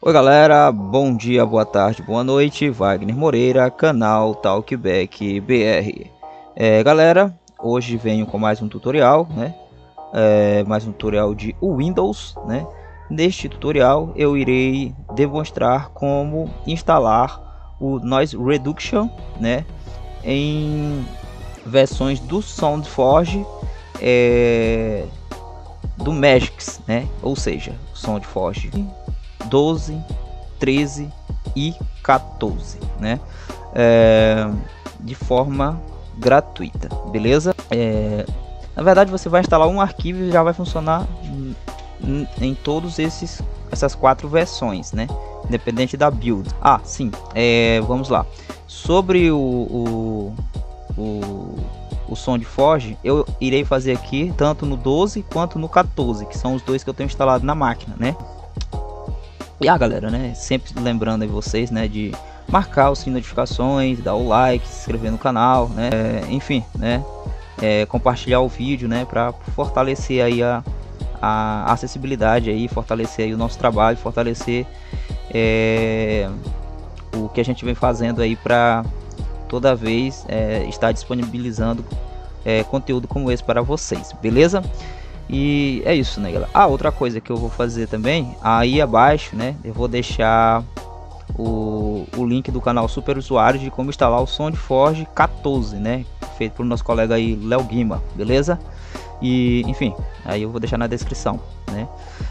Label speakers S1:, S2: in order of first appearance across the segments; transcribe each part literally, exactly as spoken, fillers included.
S1: Oi galera, bom dia, boa tarde, boa noite, Wagner Moreira, canal Talkback B R. É, galera, hoje venho com mais um tutorial, né? É, mais um tutorial de Windows, né? Neste tutorial eu irei demonstrar como instalar o Noise Reduction, né? Em versões do SoundForge, é, do Magix, né? Ou seja, SoundForge doze, treze e quatorze, né? É, de forma gratuita, beleza? É, na verdade, você vai instalar um arquivo e já vai funcionar em, em todos esses essas quatro versões, né? Independente da build. Ah, sim. É, vamos lá. Sobre o o, o o SoundForge, eu irei fazer aqui tanto no doze quanto no quatorze, que são os dois que eu tenho instalado na máquina, né? E a ah, galera, né, sempre lembrando aí vocês, né, de marcar o sininho de notificações, dar o like, se inscrever no canal, né, é, enfim, né, é, compartilhar o vídeo, né, para fortalecer aí a, a acessibilidade aí, fortalecer aí o nosso trabalho, fortalecer é, o que a gente vem fazendo aí para toda vez é, estar disponibilizando é, conteúdo como esse para vocês, beleza? E é isso, né, galera? Ah, outra coisa que eu vou fazer também, aí abaixo, né, eu vou deixar o, o link do canal Super Usuários de como instalar o SoundForge quatorze, né, feito pelo nosso colega aí, Léo Guima, beleza? E, enfim, aí eu vou deixar na descrição, né?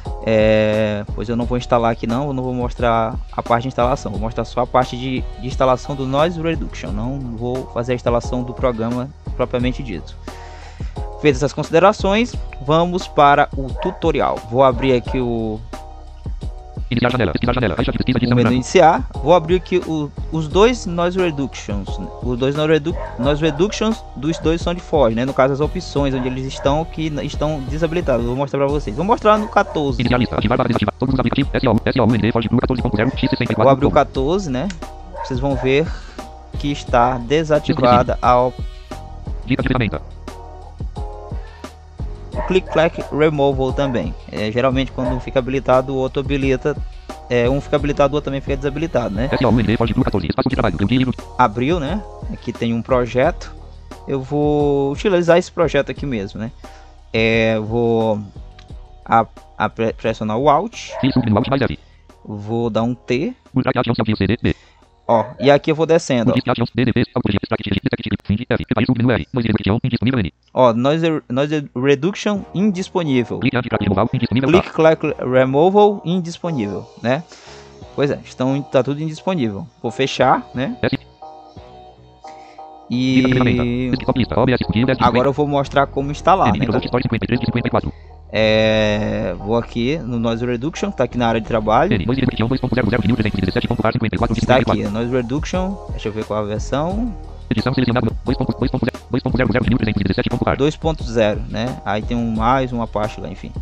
S1: É, pois eu não vou instalar aqui não, eu não vou mostrar a parte de instalação, vou mostrar só a parte de, de instalação do Noise Reduction, não vou fazer a instalação do programa propriamente dito. Feitas essas considerações, vamos para o tutorial. Vou abrir aqui o,
S2: iniciar janela, pesquisar janela, caixa de pesquisa de
S1: o menu iniciar. Vou abrir aqui o, os dois Noise Reductions, os dois Noise, Redu Noise Reductions dos dois SoundForge, né? No caso as opções onde eles estão que estão desabilitados. Vou mostrar para vocês. Vou mostrar no quatorze.
S2: Iniciar lista, ativar barra desativar todos os aplicativos S O, S O, U N D, Forge Blue quatorze ponto zero, X sessenta e quatro.
S1: Vou abrir o quatorze, né? Vocês vão ver que está desativada a
S2: dica de ferramenta.
S1: O Click Clack Removal também. É, geralmente quando fica habilitado o outro habilita. É, um fica habilitado, o outro também fica desabilitado, né?
S2: S O, U N D, Forge Blue quatorze, espaço de trabalho,
S1: abriu, né? Aqui tem um projeto. Eu vou utilizar esse projeto aqui mesmo, né? É, vou a, a pressionar o Alt. Vou dar um T. Ó, e aqui eu vou descendo. Ó, ó Noise, Noise Reduction indisponível. Click Clack Removal indisponível, né? Pois é, estão, tá tudo indisponível. Vou fechar, né? E agora eu vou mostrar como instalar, né? É, vou aqui no Noise Reduction, tá aqui na área de trabalho. Está aqui, Noise Reduction. Deixa eu ver qual a versão. dois ponto zero, né? Aí tem um mais uma parte lá, enfim.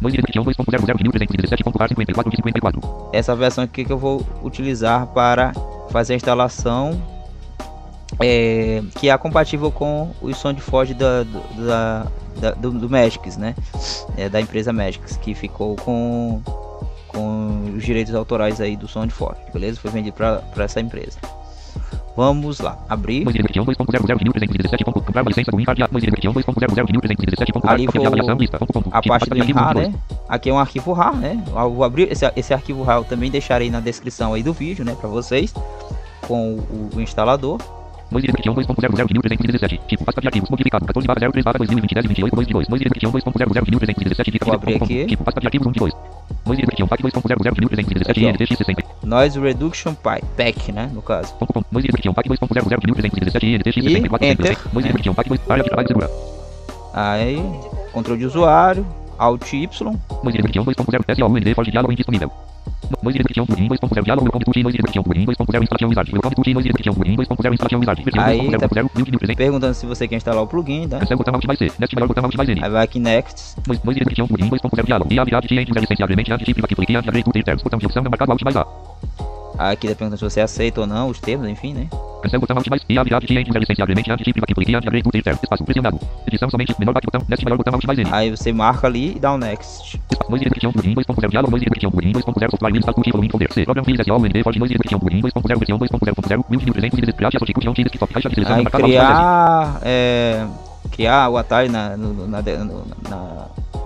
S1: Essa versão aqui que eu vou utilizar para fazer a instalação, é, que é compatível com o SoundForge da, da, da, do, do Magix, né? É, da empresa Magix, que ficou com, com os direitos autorais aí do SoundForge, beleza? Foi vendido para essa empresa. Vamos lá, abrir. Ali vou a parte do R A R, né? Aqui é um arquivo R A R, né? Eu vou abrir esse, esse arquivo R A R, eu também deixarei na descrição aí do vídeo, né? Para vocês, com o, o instalador.
S2: Noise Reduction dois ponto zero zero mil trezentos e dezessete. Tipo, pasta de arquivos modificado quatorze barra zero três barra dois mil e vinte, dez vinte e oito, dois de dois. Noise Reduction dois ponto zero zero mil trezentos e dezessete.
S1: Vou abrir aqui.
S2: Tipo, pasta de arquivos um de dois. Noise Reduction Pack dois ponto zero zero mil trezentos e dezessete. N D X sessenta.
S1: Noise Reduction Pack, né, no caso.
S2: Noise Reduction Pack dois ponto zero zero mil trezentos e dezessete. N D X sessenta e quatro.
S1: Enter.
S2: Noise Reduction Pack dois, área de trabalho segura.
S1: Aí, controle de usuário, Alt Y.
S2: Noise Reduction dois ponto zero S O, U N D, Forge diálogo indisponível. Noise Reduction plugin dois ponto zero diálogo welcome to Noise Reduction plugin dois ponto zero instalação wizard. Welcome to Noise Reduction plugin dois ponto zero instalação wizard.
S1: Aí tá perguntando se você quer instalar o plugin, tá?
S2: Cancel botão alt mais C. Next maior botão alt mais N.
S1: Aí vai aqui Next.
S2: Noise Reduction plugin dois ponto zero diálogo. E habilidade de licença agreement anti-chip aqui clique anti-agree to terms. Botão de opção é marcado alt mais A.
S1: Aqui tá perguntando se você aceita ou não os termos, enfim, né?
S2: Cancel botão alt mais e abre arte de licença agremente arte de privativo clique arte agrego ter espaço pressionado. Edição somente menor botão next maior botão alt mais N.
S1: Aí você marca ali e dá um next.
S2: Noise restriction plugin dois ponto zero diálogo noise restriction plugin dois ponto zero software list alt volume folder C program files S O U N D Forge noise restriction plugin dois ponto zero versão dois ponto zero ponto zero mil trezentos e criar associação X desktop caixa de seleção
S1: Aí
S2: marcado
S1: criar é, criar o atalho na, no, na, no, na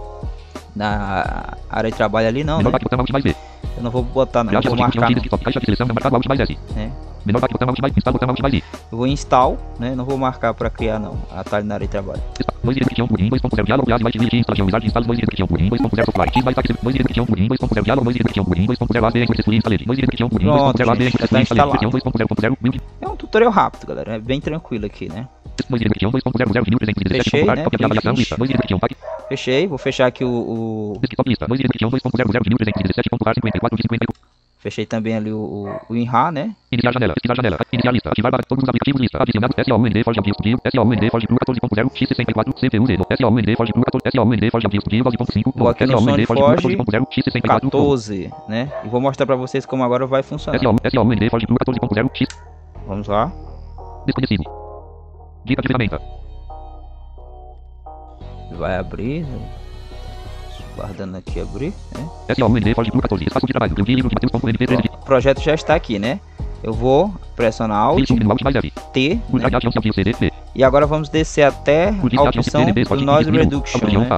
S1: na área de trabalho ali não,
S2: menor
S1: né?
S2: botão alt mais V.
S1: Eu não vou botar não, eu vou marcar não.
S2: Caixa de seleção marcado alt mais S.
S1: Né?
S2: Menor botão alt mais install botão alt mais I.
S1: Eu vou install, né? Não vou marcar para criar não, atalho na área de trabalho.
S2: Noise restriction plugin dois ponto zero diálogo React Light Village instalação wizard install noise restriction plugin dois ponto zero software X mais noise restriction plugin dois ponto zero diálogo noise restriction plugin dois ponto zero A B successfully installed noise restriction plugin dois ponto zero A B successfully installed versão dois ponto zero ponto zero build.
S1: É um tutorial rápido, galera, é bem tranquilo aqui, né?
S2: Noise restriction dois ponto zero zero mil trezentos e dezessete
S1: Fechei, né?
S2: cópia de avaliação lista noise restriction pack.
S1: Fechei, vou fechar aqui o, o...
S2: desktop lista noise restriction dois ponto zero zero mil trezentos e dezessete ponto cinquenta e quatro de cinquenta.
S1: Fechei também ali o, o, o INRA, né?
S2: Iniciar janela, pesquisar janela, iniciar lista, ativar para todos os aplicativos lista, adicionado S O U N D Forge Audio Studio, S O U N D Forge Pro quatorze ponto zero, X sessenta e quatro, C P U Z, S O U N D Forge Pro quatorze, S O U N D Forge Audio Studio doze ponto cinco,
S1: Vou aqui no SoundForge
S2: quatorze ponto zero, X sessenta e quatro,
S1: quatorze, né? E vou mostrar para vocês como agora vai funcionar.
S2: S O U N D Forge Pro quatorze ponto zero, X.
S1: Vamos lá.
S2: Desconhecido. Dica de ferramenta.
S1: Vai abrir. Guardando aqui abrir, né?
S2: S O U N D Forge Pro quatorze, espaço de trabalho, livro de Mateus.mp.
S1: O projeto já está aqui, né? Eu vou pressionar Alt, T, né? E agora vamos descer até a opção do Noise Reduction, né?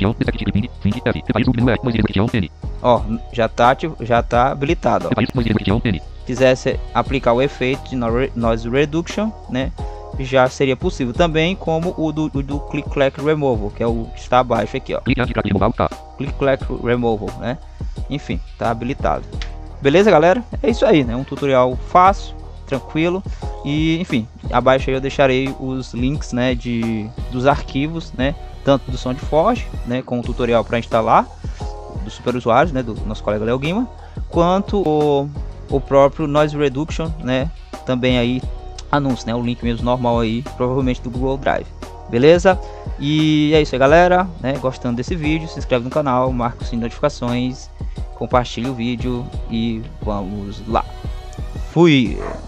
S1: Ó, já tá, já tá habilitado, ó. Se quisesse aplicar o efeito de Noise Reduction, né? Já seria possível também, como o do, do, do Click Clack Removal, que é o que está abaixo aqui, ó. Click Clack Removal, né? Enfim, tá habilitado. Beleza, galera? É isso aí, né? Um tutorial fácil, tranquilo. E, enfim, abaixo aí eu deixarei os links, né? De, dos arquivos, né? Tanto do SoundForge, né? Com o tutorial para instalar, dos super usuários, né? Do nosso colega Léo Guima, quanto o, o próprio Noise Reduction, né? Também aí anúncio, né? O link mesmo normal aí, provavelmente do Google Drive. Beleza? E é isso aí, galera, né? Gostando desse vídeo, se inscreve no canal, marca o sininho de notificações, compartilhe o vídeo e vamos lá. Fui!